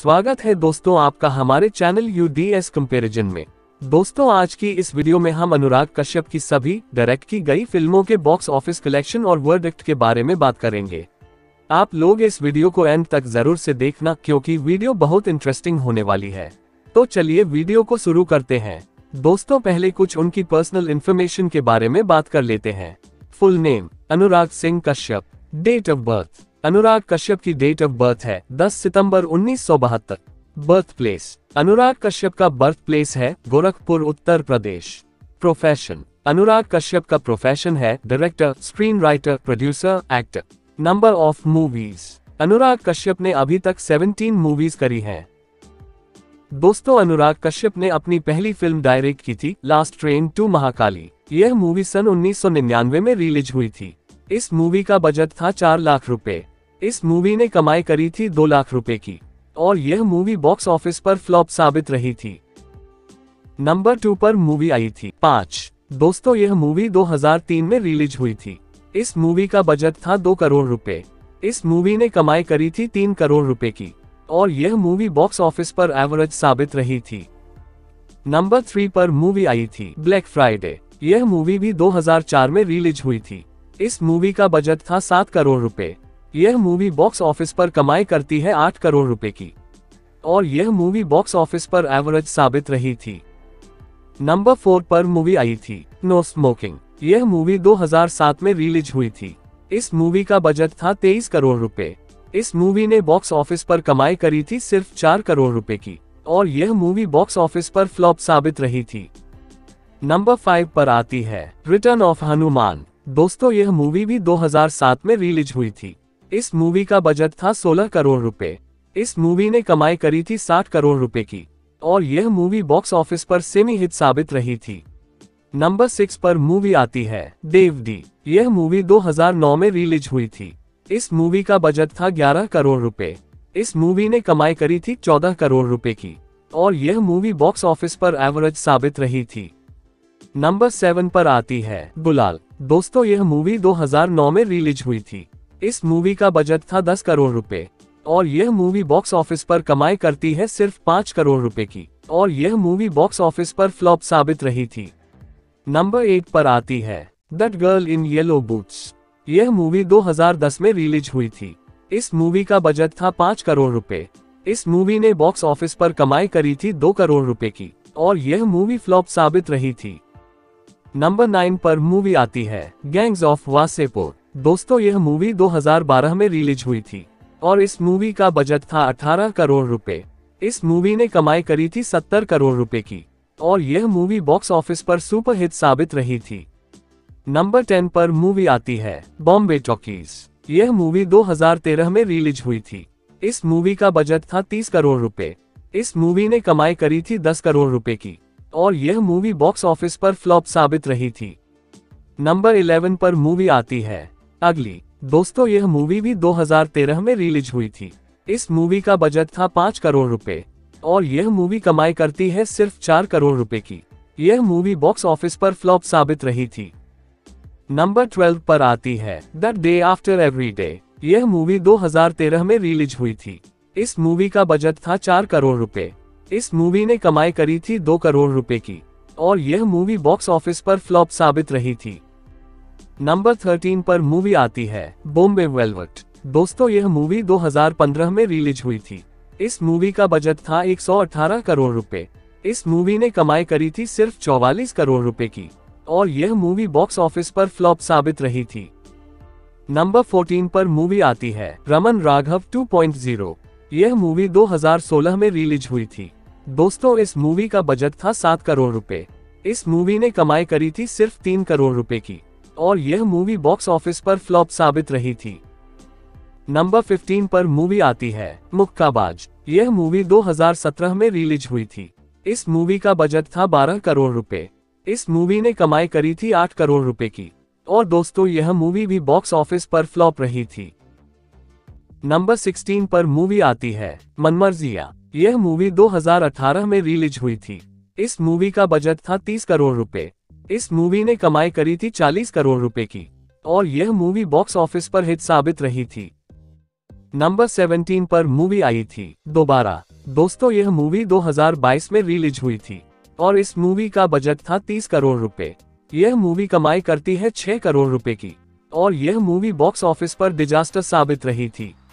स्वागत है दोस्तों आपका हमारे चैनल UDS कंपैरिजन में। दोस्तों आज की इस वीडियो में हम अनुराग कश्यप की सभी डायरेक्ट की गई फिल्मों के बॉक्स ऑफिस कलेक्शन और वर्डिक्ट के बारे में बात करेंगे। आप लोग इस वीडियो को एंड तक जरूर से देखना क्योंकि वीडियो बहुत इंटरेस्टिंग होने वाली है। तो चलिए वीडियो को शुरू करते हैं। दोस्तों पहले कुछ उनकी पर्सनल इन्फॉर्मेशन के बारे में बात कर लेते हैं। Full name Anurag Singh Kashyap. Date of birth Anurag Kashyap की डेट ऑफ बर्थ है 10 सितंबर 1972। बर्थ प्लेस अनुराग कश्यप का बर्थ प्लेस है गोरखपुर उत्तर प्रदेश। प्रोफेशन अनुराग कश्यप का प्रोफेशन है director, screen writer, producer, actor. Number of movies Anurag Kashyap ने अभी तक 17 मूवीज करी हैं। दोस्तों अनुराग कश्यप ने अपनी पहली फिल्म डायरेक्ट की थी लास्ट ट्रेन टू महाकाली। यह मूवी सन 1999 में रिलीज हुई थी। इस मूवी का बजट था 4 लाख रुपए। इस मूवी ने कमाई करी थी 2 लाख रुपए की और यह मूवी बॉक्स ऑफिस पर फ्लॉप साबित रही थी। नंबर 2 पर मूवी आई थी 5। दोस्तों यह मूवी 2003 में रिलीज हुई थी। इस मूवी का बजट था 2 करोड़ रुपए। इस मूवी ने कमाई करी थी 3 करोड़ रुपए की और यह मूवी बॉक्स ऑफिस पर एवरेज साबित रही थी। नंबर 3 पर मूवी आई थी ब्लैक फ्राइडे। यह मूवी भी 2004 में रिलीज हुई थी। इस मूवी का बजट था 7 करोड़ रुपए। यह मूवी बॉक्स ऑफिस पर कमाई करती है 8 करोड़ रुपए की और यह मूवी बॉक्स ऑफिस पर एवरेज साबित रही थी। नंबर 4 पर मूवी आई थी नो स्मोकिंग। यह मूवी 2007 में रिलीज हुई थी। इस मूवी का बजट था 23 करोड़ रुपए। इस मूवी ने बॉक्स ऑफिस पर कमाई करी थी सिर्फ 4 करोड़ रुपए की और यह मूवी बॉक्स ऑफिस पर फ्लॉप साबित रही थी। नंबर 5 पर आती है रिटर्न ऑफ हनुमान। दोस्तों यह मूवी भी 2007 में रिलीज हुई थी। इस मूवी का बजट था 16 करोड़ रुपए। इस मूवी ने कमाई करी थी 60 करोड़ रुपए की और यह मूवी बॉक्स ऑफिस पर सेमी हिट साबित रही थी। नंबर 6 पर मूवी आती है देवदी। यह मूवी 2009 में रिलीज हुई थी। इस मूवी का बजट था 11 करोड़ रुपए। इस मूवी ने कमाई करी थी 14 करोड़ रुपए की और यह मूवी बॉक्स ऑफिस पर एवरेज साबित रही थी। नंबर 7 पर आती है गुलाल। दोस्तों यह मूवी 2009 में रिलीज हुई थी। इस मूवी का बजट था 10 करोड़ रुपए और यह मूवी बॉक्स ऑफिस पर कमाई करती है सिर्फ 5 करोड़ रुपए की और यह मूवी बॉक्स ऑफिस पर फ्लॉप साबित रही थी। नंबर 8 पर आती है that girl in yellow boots. यह मूवी 2010 में रिलीज हुई थी। इस मूवी का बजट था 5 करोड़ रुपए। इस मूवी ने बॉक्स ऑफिस पर कमाई करी थी 2 करोड़ रुपए की और यह मूवी फ्लॉप साबित रही थी। नंबर 9 पर मूवी आती है गैंग्स ऑफ वासेपुर। दोस्तों यह मूवी 2012 में रिलीज हुई थी और इस मूवी का बजट था 18 करोड़ रुपए। इस मूवी ने कमाई करी थी 70 करोड़ रुपए की और यह मूवी बॉक्स ऑफिस पर सुपर हिट साबित रही थी। नंबर 10 पर मूवी आती है बॉम्बे टॉकीज। यह मूवी 2013 में रिलीज हुई थी। इस मूवी का बजट था 30 करोड़ रुपए। इस मूवी ने कमाई करी थी 10 करोड़ रुपए की और यह मूवी बॉक्स ऑफिस पर फ्लॉप साबित रही थी। नंबर 11 पर मूवी आती है अगली। दोस्तों यह मूवी भी 2013 में रिलीज हुई थी। इस मूवी का बजट था 5 करोड़ रुपए और यह मूवी कमाई करती है सिर्फ 4 करोड़ रुपए की। यह मूवी बॉक्स ऑफिस पर फ्लॉप साबित रही थी। नंबर 12 पर आती है the day after every day. यह मूवी 2013 में रिलीज हुई थी। इस मूवी का बजट था 4 करोड़ रुपए। इस मूवी ने कमाई करी थी 2 करोड़ रुपए की और यह मूवी बॉक्स ऑफिस पर फ्लॉप साबित रही थी। नंबर 13 पर मूवी आती है बॉम्बे वेलवेट। दोस्तों यह मूवी 2015 में रिलीज हुई थी। इस मूवी का बजट था 118 करोड़ रुपए। इस मूवी ने कमाई करी थी सिर्फ 44 करोड़ रुपए की और यह मूवी बॉक्स ऑफिस पर फ्लॉप साबित रही थी। नंबर 14 पर मूवी आती है रमन राघव 2.0। यह मूवी 2016 में रिलीज हुई थी। दोस्तों इस मूवी का बजट था 7 करोड़ रुपए। इस मूवी ने कमाई करी थी सिर्फ 3 करोड़ रुपए की और यह मूवी बॉक्स ऑफिस पर फ्लॉप साबित रही थी। नंबर 15 पर मूवी आती है मुक्काबाज। यह मूवी 2017 में रिलीज हुई थी। इस मूवी का बजट था 12 करोड़ रुपए। इस मूवी ने कमाई करी थी 8 करोड़ रुपए की और दोस्तों यह मूवी भी बॉक्स ऑफिस पर फ्लॉप रही थी। नंबर 16 पर मूवी आती है मनमर्जिया। यह मूवी 2018 में रिलीज हुई थी। इस मूवी का बजट था 30 करोड़ रुपए। इस मूवी ने कमाई करी थी 40 करोड़ रुपए की और यह मूवी बॉक्स ऑफिस पर हिट साबित रही थी। नंबर 17 पर मूवी आई थी दोबारा। दोस्तों यह मूवी 2022 में रिलीज हुई थी और इस मूवी का बजट था 30 करोड़ रुपए। यह मूवी कमाई करती है 6 करोड़ रुपए की और यह मूवी बॉक्स ऑफिस पर डिजास्टर साबित रही थी।